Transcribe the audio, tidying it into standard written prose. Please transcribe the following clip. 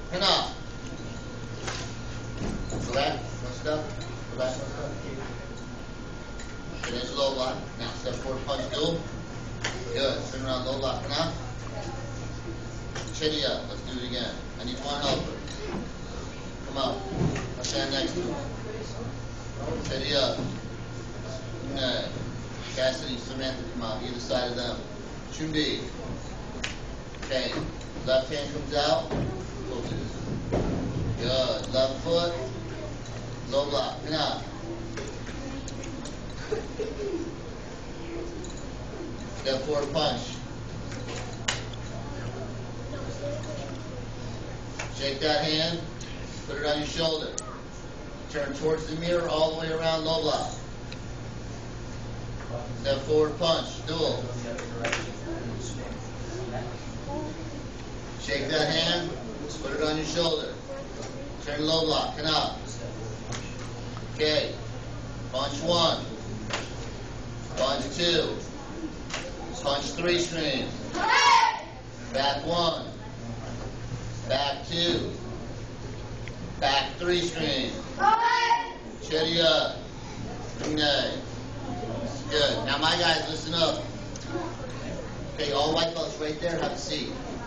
Pin up. Go back. One step. Go back. One step. Finish low block. Now step forward, punch dual. Good. Spin around low block. Pin up. Chitty up. Let's do it again. I need one over. Come up. I'll stand next to him. Chitty up. No. Cassidy, Samantha, come out. Either side of them. Chumbi. Okay. Left hand comes out. Good. Left foot. Low block. Pin up. Step forward punch. Shake that hand. Put it on your shoulder. Turn towards the mirror all the way around low block. Step forward punch. Dual. Shake that hand. Put it on your shoulder. Turn low block. Pin up. Okay. Punch one. Punch two. Punch three streams. Back one. Back two. Back three streams. Chitty up. Nay. Good. Now my guys, listen up. Okay, all white belts right there, have a seat.